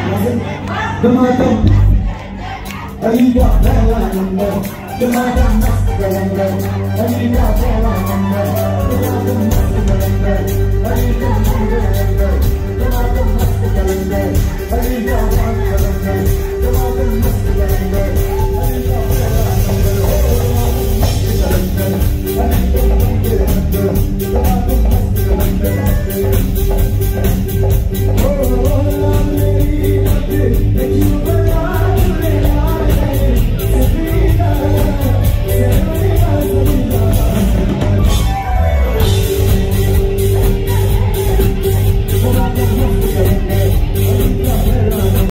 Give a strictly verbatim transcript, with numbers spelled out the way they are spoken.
Dematam, Alida Bella Number, Dematam Master, Alida Bella Number, Dematam Master, Alida Master, Dematam Master, Alida